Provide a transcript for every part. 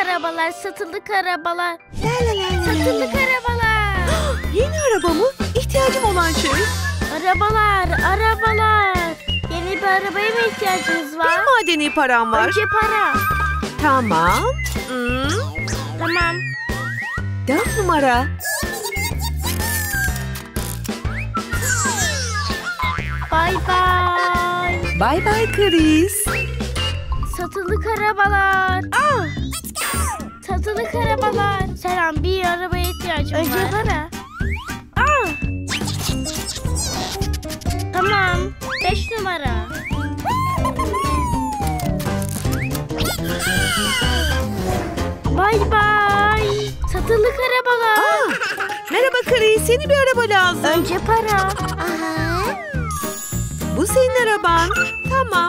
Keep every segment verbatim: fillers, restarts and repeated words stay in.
arabalar, satılık arabalar. La la la la. Satılık arabalar. Yeni araba mı? İhtiyacım olan şey. Arabalar, arabalar. Yeni bir arabaya mı ihtiyacınız var? Bir madeni param var. Önce para. Tamam. Hmm. Tamam. Dört numara. Bye bye. Bye bye Chris. Satılık arabalar. Aa! Satılık arabalar. Selam, bir arabaya ihtiyacım Önce var. Önce para. Aa! Tamam. Beş numara. Bye bye. Satılık arabalar. Aa, merhaba Chris. Yeni bir araba lazım. Önce para. Aha. Bu senin araban. Tamam.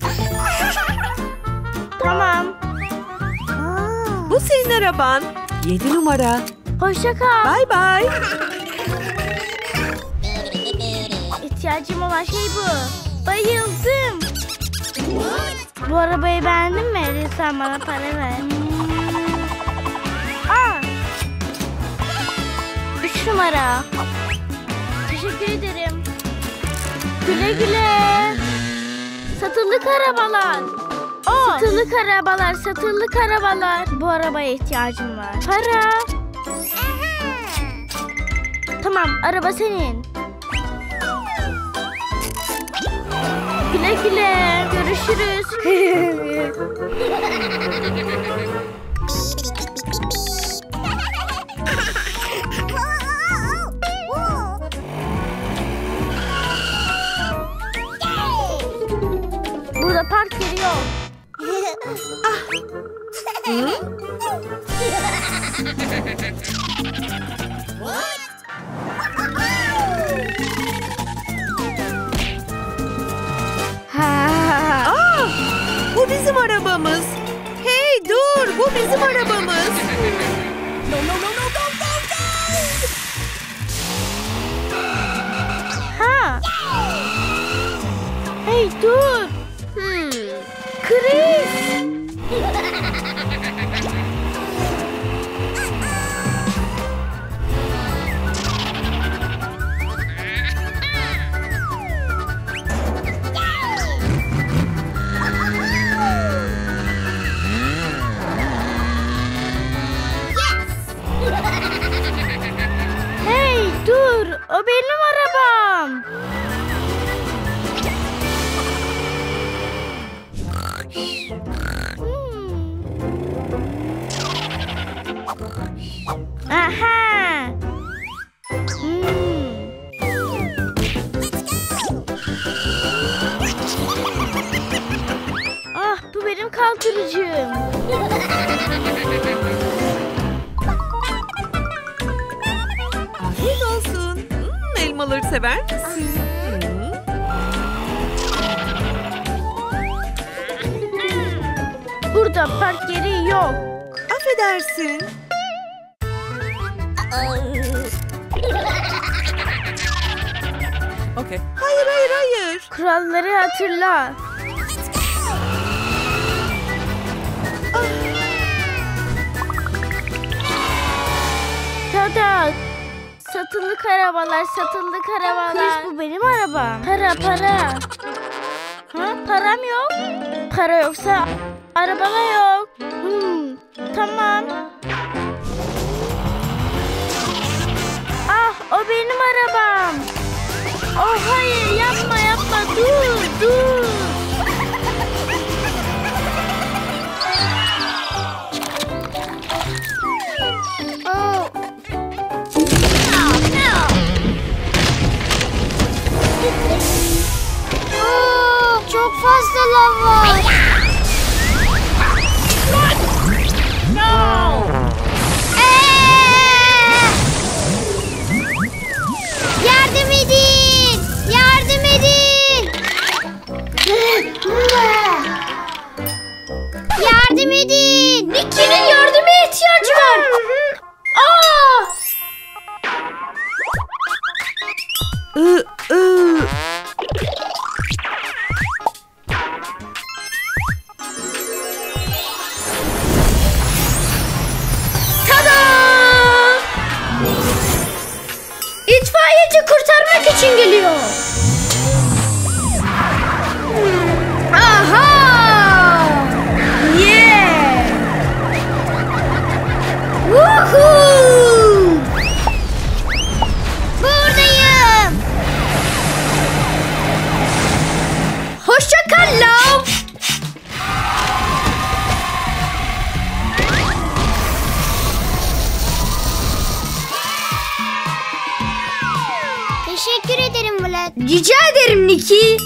Tamam. Aa. Bu senin araban. Yedi numara. Hoşça kal. Bye bye. İhtiyacım olan şey bu. Bayıldım. Bu arabayı beğendin mi? Lütfen bana para ver. Aa! Üç numara. Teşekkür ederim. Güle güle. Satılık arabalar. Aa! Satılık arabalar, satılık arabalar. Bu arabaya ihtiyacım var. Para. Tamam, araba senin. Güle güle. Görüşürüz. Burada park yeri yok. Hı? Ha. Aa, bu bizim arabamız. Hey dur, bu bizim arabamız. No, no, no, no, go, go, go. Ha. Hey dur. Hmm. Chris. Hey dur. O benim arabam. Hmm. Aha. Hmm. Ah, bu benim kaldırıcım. Afiyet olsun. Hmm, elmaları sever misin? Hmm. Burada park yeri yok. Affedersin. Okay. Hayır, hayır, hayır. Kuralları hatırla. Tada! Satılık arabalar, satılık arabalar. Chris, bu benim arabam. Para, para. Ha, param yok. Para yoksa arabada yok. Hmm, tamam. Ah, o benim arabam. Oh hayır, yapma yapma, dur dur. Oh. Aa, çok fazla lav var. Ee! Yardım edin! Yardım edin! öldürmek için geliyor. Aha! Yeah! Woohoo! Buradayım. Hoşça kal Lav. Teşekkür ederim Vlad. Rica ederim Niki.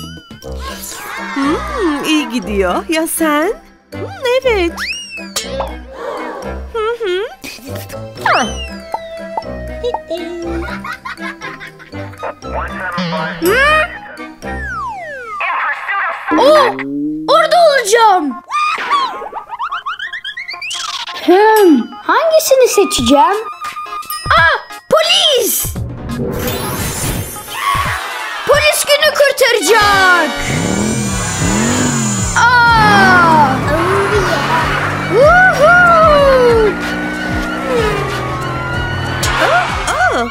Hmm, iyi gidiyor. Ya sen? Hmm, evet. Hı hı. Oh, orada olacağım. Hmm, hangisini seçeceğim? Aa, polis! Polis günü kurtaracak. Aa! Woohoo! Aa,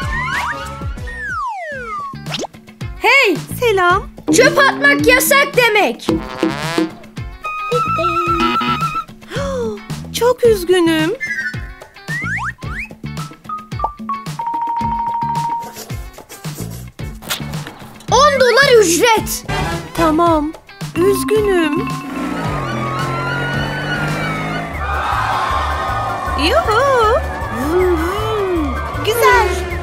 Hey, selam. çöp atmak yasak demek. Çok üzgünüm. on dolar ücret. Tamam. Üzgünüm. Yuhu. Hmm, güzel.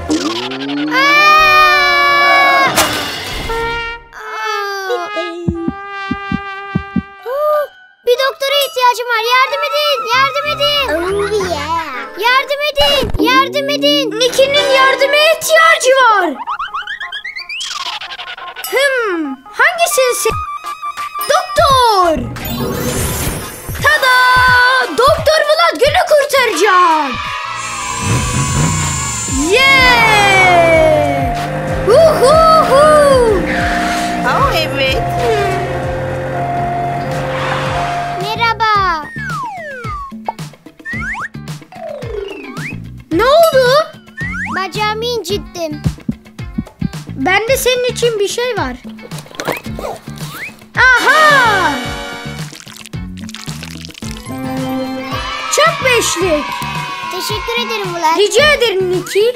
Bir doktora ihtiyacım var. Yardım edin. Yardım edin. Yardım edin. Yardım edin. Nicky'nin yardıma ihtiyacı var. Hmm, hangisini se... Doktor. Tada! Doktor Vlad günü kurtaracak. Yeah! Uhuhu! Aa, evet. Merhaba. Ne oldu? Bacağımı incittim. Bende senin için bir şey var. Aha! Çöp beşlik. Teşekkür ederim Vlad. Rica ederim Niki.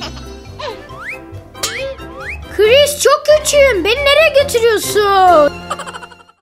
Chris çok küçüğüm. Beni nereye götürüyorsun?